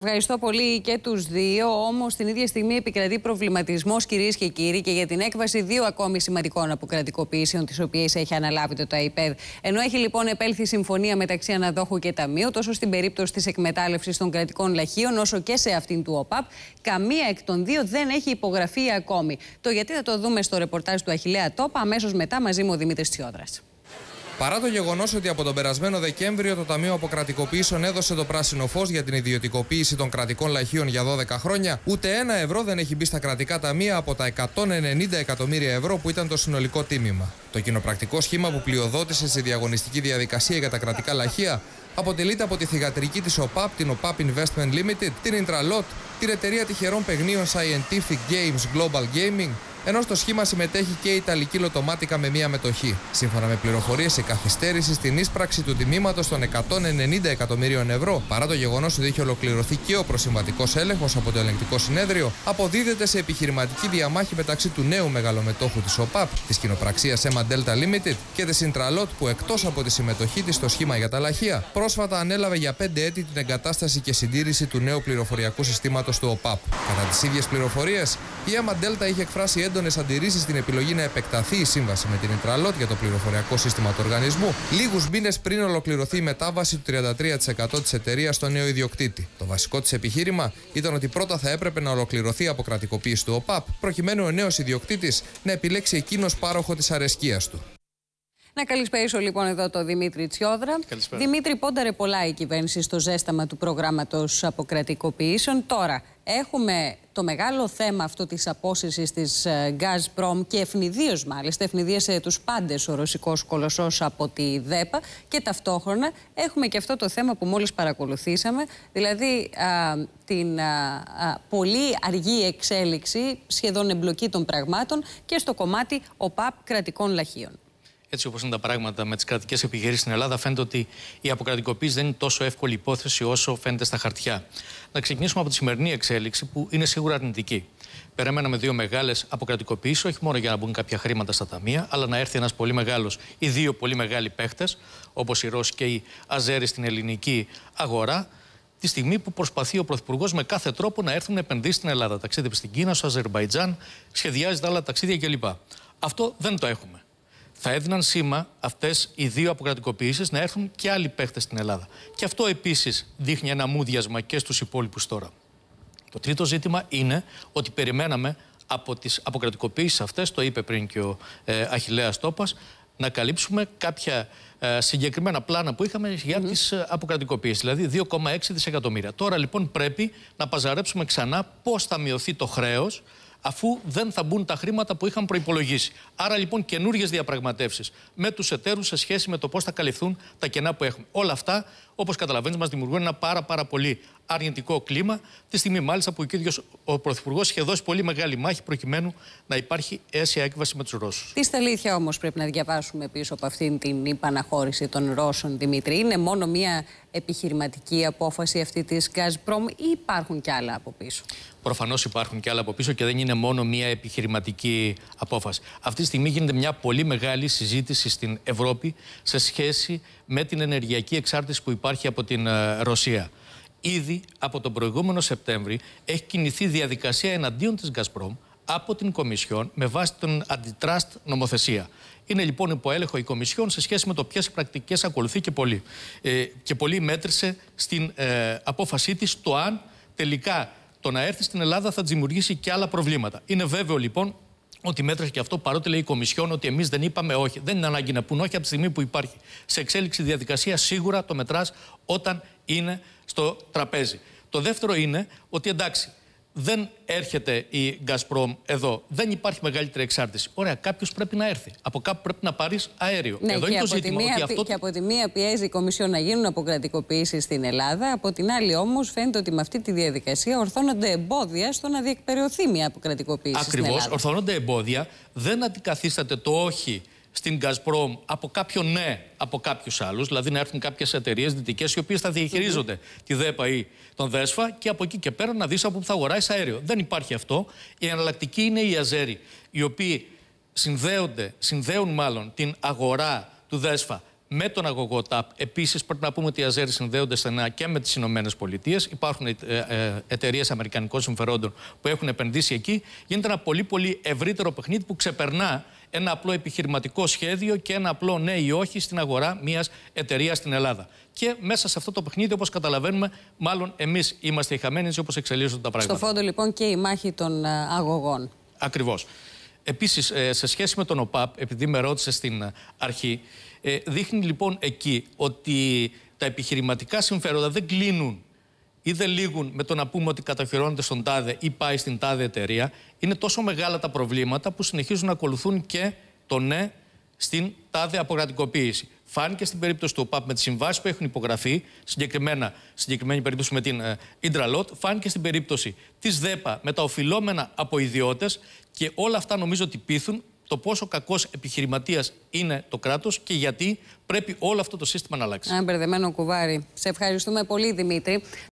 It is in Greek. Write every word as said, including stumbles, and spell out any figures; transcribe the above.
Ευχαριστώ πολύ και τους δύο. Όμως, την ίδια στιγμή επικρατεί προβληματισμός, κυρίες και κύριοι, και για την έκβαση δύο ακόμη σημαντικών αποκρατικοποιήσεων, τις οποίες έχει αναλάβει το ΤΑΙΠΕΔ. Ενώ έχει λοιπόν επέλθει συμφωνία μεταξύ αναδόχου και ταμείου, τόσο στην περίπτωση της εκμετάλλευσης των κρατικών λαχείων, όσο και σε αυτήν του ΟΠΑΠ, καμία εκ των δύο δεν έχει υπογραφεί ακόμη. Το γιατί θα το δούμε στο ρεπορτάζ του Αχιλλέα Τόπα, αμέσως μετά, μαζί μου ο Δημήτρης Τσιόδρας. Παρά το γεγονός ότι από τον περασμένο Δεκέμβριο το Ταμείο Αποκρατικοποιήσεων έδωσε το πράσινο φως για την ιδιωτικοποίηση των κρατικών λαχείων για δώδεκα χρόνια, ούτε ένα ευρώ δεν έχει μπει στα κρατικά ταμεία από τα εκατόν ενενήντα εκατομμύρια ευρώ που ήταν το συνολικό τίμημα. Το κοινοπρακτικό σχήμα που πλειοδότησε στη διαγωνιστική διαδικασία για τα κρατικά λαχεία αποτελείται από τη θυγατρική της ΟΠΑΠ, την ΟΠΑΠ Investment Limited, την Intralot, την εταιρεία τυχερών παιχνίων Scientific Games Global Gaming, ενώ στο σχήμα συμμετέχει και η Ιταλική Λοτομάτικα με μία μετοχή. Σύμφωνα με πληροφορίες, η καθυστέρηση στην ίσπραξη του τιμήματος των εκατόν ενενήντα εκατομμυρίων ευρώ, παρά το γεγονός ότι είχε ολοκληρωθεί και ο προσυμβατικός έλεγχος από το ελεγκτικό συνέδριο, αποδίδεται σε επιχειρηματική διαμάχη μεταξύ του νέου μεγαλομετόχου της ΟΠΑΠ, της κοινοπραξίας Ema Delta Limited και της Intralot, που εκτός από τη συμμετοχή της στο σχήμα για τα λαχεία, πρόσφατα ανέλαβε για πέντε έτη την εγκατάσταση και συντήρηση του νέου πληροφοριακού συστήματος του ΟΠΑΠ. Κατά τις ίδιες πληροφορίες, η Ema Delta είχε εκφράσει έντονες αντιρρήσεις στην επιλογή να επεκταθεί η σύμβαση με την Intralot για το πληροφοριακό σύστημα του οργανισμού, λίγους μήνες πριν ολοκληρωθεί η μετάβαση του τριάντα τρία τοις εκατό της εταιρείας στο νέο ιδιοκτήτη. Το βασικό της επιχείρημα ήταν ότι πρώτα θα έπρεπε να ολοκληρωθεί η αποκρατικοποίηση του ΟΠΑΠ, προκειμένου ο νέος ιδιοκτήτης να επιλέξει εκείνος πάροχο της αρεσκίας του. Να καλησπέρισω λοιπόν εδώ το Δημήτρη Τσιόδρα. Καλησπέρα. Δημήτρη, πόνταρε πολλά η κυβέρνηση στο ζέσταμα του προγράμματος αποκρατικοποιήσεων. Τώρα, έχουμε το μεγάλο θέμα αυτό της απόσυρσης της Gazprom και ευνηδίως μάλιστα, ευνηδίασε τους πάντες ο ρωσικός κολοσσός από τη ΔΕΠΑ, και ταυτόχρονα έχουμε και αυτό το θέμα που μόλις παρακολουθήσαμε, δηλαδή α, την α, α, πολύ αργή εξέλιξη, σχεδόν εμπλοκή των πραγμάτων και στο κομμάτι ΟΠΑΠ κρατικών λαχείων. Έτσι όπως είναι τα πράγματα με τις κρατικές επιχειρήσεις στην Ελλάδα, φαίνεται ότι η αποκρατικοποίηση δεν είναι τόσο εύκολη υπόθεση όσο φαίνεται στα χαρτιά. Να ξεκινήσουμε από τη σημερινή εξέλιξη, που είναι σίγουρα αρνητική. Περιμέναμε δύο μεγάλες αποκρατικοποίησεις, όχι μόνο για να μπουν κάποια χρήματα στα ταμεία, αλλά να έρθει ένας πολύ μεγάλος ή δύο πολύ μεγάλοι παίχτες, όπως οι Ρώσοι και οι Αζέροι στην ελληνική αγορά, τη στιγμή που προσπαθεί ο Πρωθυπουργός με κάθε τρόπο να έρθουν να επενδύσει στην Ελλάδα. Ταξίδευε στην Κίνα, στο Αζερμπαϊτζάν, σχεδιάζει τα άλλα ταξίδια κλπ. Αυτό δεν το έχουμε. Θα έδιναν σήμα αυτές οι δύο αποκρατικοποιήσεις να έρθουν και άλλοι παίχτες στην Ελλάδα. Και αυτό επίσης δείχνει ένα μούδιασμα και στους υπόλοιπους τώρα. Το τρίτο ζήτημα είναι ότι περιμέναμε από τις αποκρατικοποιήσεις αυτές, το είπε πριν και ο ε, Αχιλλέας Τόπας, να καλύψουμε κάποια ε, συγκεκριμένα πλάνα που είχαμε για mm-hmm. τις ε, αποκρατικοποιήσεις, δηλαδή δύο κόμμα έξι δισεκατομμύρια. Τώρα λοιπόν πρέπει να παζαρέψουμε ξανά πώς θα μειωθεί το χρέος, αφού δεν θα μπουν τα χρήματα που είχαν προϋπολογίσει. Άρα λοιπόν καινούργιες διαπραγματεύσεις με τους εταίρους σε σχέση με το πώς θα καλυφθούν τα κενά που έχουμε. Όλα αυτά, όπως καταλαβαίνεις, μας δημιουργούν ένα πάρα, πάρα πολύ αρνητικό κλίμα, τη στιγμή μάλιστα που ο ίδιος ο Πρωθυπουργός είχε δώσει πολύ μεγάλη μάχη προκειμένου να υπάρχει αίσια έκβαση με τους Ρώσους. Τι στα αλήθεια όμως πρέπει να διαβάσουμε πίσω από αυτήν την υπαναχώρηση των Ρώσων, Δημήτρη? Είναι μόνο μια επιχειρηματική απόφαση αυτή της Gazprom ή υπάρχουν κι άλλα από πίσω? Προφανώς υπάρχουν κι άλλα από πίσω και δεν είναι μόνο μια επιχειρηματική απόφαση. Αυτή τη στιγμή γίνεται μια πολύ μεγάλη συζήτηση στην Ευρώπη σε σχέση με την ενεργειακή εξάρτηση που υπάρχει από την Ρωσία. Ήδη από τον προηγούμενο Σεπτέμβρη έχει κινηθεί διαδικασία εναντίον της Gazprom από την Κομισιόν με βάση την Antitrust νομοθεσία. Είναι λοιπόν υπό έλεγχο η Κομισιόν σε σχέση με το ποιες πρακτικές ακολουθεί και πολύ. Ε, και πολύ μέτρησε στην ε, απόφασή της το αν τελικά το να έρθει στην Ελλάδα θα δημιουργήσει και άλλα προβλήματα. Είναι βέβαιο λοιπόν ότι μέτρησε και αυτό, παρότι λέει η Κομισιόν ότι εμείς δεν είπαμε όχι. Δεν είναι ανάγκη να πούν όχι από τη στιγμή που υπάρχει σε εξέλιξη διαδικασία. Σίγουρα το μετράς όταν είναι στο τραπέζι. Το δεύτερο είναι ότι εντάξει, δεν έρχεται η Gazprom εδώ. Δεν υπάρχει μεγαλύτερη εξάρτηση. Ωραία, κάποιος πρέπει να έρθει. Από κάπου πρέπει να πάρεις αέριο. Ναι, εδώ και, είναι το από ζήτημα. μία, ότι αυτό... και από τη μία πιέζει η Κομισιόν να γίνουν αποκρατικοποιήσεις στην Ελλάδα. Από την άλλη, όμως, φαίνεται ότι με αυτή τη διαδικασία ορθώνονται εμπόδια στο να διεκπεραιωθεί μια αποκρατικοποίηση στην Ελλάδα. Ακριβώς, ορθώνονται εμπόδια. Δεν αντικαθίσταται το όχι στην Gazprom από κάποιο ναι από κάποιους άλλους, δηλαδή να έρθουν κάποιες εταιρείες δυτικές οι οποίες θα διαχειρίζονται mm-hmm. τη ΔΕΠΑ ή τον ΔΕΣΦΑ και από εκεί και πέρα να δεις από που θα αγοράσεις αέριο. Δεν υπάρχει αυτό. Η εναλλακτική είναι οι Αζέροι, οι οποίοι συνδέονται, συνδέουν μάλλον την αγορά του ΔΕΣΦΑ με τον αγωγό ΤΑΠ. Επίσης, πρέπει να πούμε ότι οι Αζέροι συνδέονται στενά και με τις Ηνωμένες Πολιτείες. Υπάρχουν ε, ε, εταιρείες αμερικανικών συμφερόντων που έχουν επενδύσει εκεί. Γίνεται ένα πολύ, πολύ ευρύτερο παιχνίδι που ξεπερνά ένα απλό επιχειρηματικό σχέδιο και ένα απλό ναι ή όχι στην αγορά μιας εταιρείας στην Ελλάδα. Και μέσα σε αυτό το παιχνίδι, όπως καταλαβαίνουμε, μάλλον εμείς είμαστε οι χαμένοι, έτσι όπως εξελίσσονται τα πράγματα. Στο φόντο, λοιπόν, και η μάχη των αγωγών. Ακριβώς. Επίσης, σε σχέση με τον ΟΠΑΠ, επειδή με ρώτησε στην αρχή, δείχνει λοιπόν εκεί ότι τα επιχειρηματικά συμφέροντα δεν κλείνουν ή δεν λήγουν με το να πούμε ότι κατοχυρώνεται στον τάδε ή πάει στην τάδε εταιρεία. Είναι τόσο μεγάλα τα προβλήματα που συνεχίζουν να ακολουθούν και το ναι στην τάδε αποκρατικοποίηση. Φάνηκε στην περίπτωση του ΟΠΑΠ με τις συμβάσεις που έχουν υπογραφεί, συγκεκριμένα, συγκεκριμένη περίπτωση με την Ιντραλότ, φάνηκε στην περίπτωση της ΔΕΠΑ με τα οφειλόμενα από ιδιώτες, και όλα αυτά νομίζω ότι πείθουν το πόσο κακός επιχειρηματίας είναι το κράτος και γιατί πρέπει όλο αυτό το σύστημα να αλλάξει. Ένα μπερδεμένο κουβάρι. Σε ευχαριστούμε πολύ, Δημήτρη.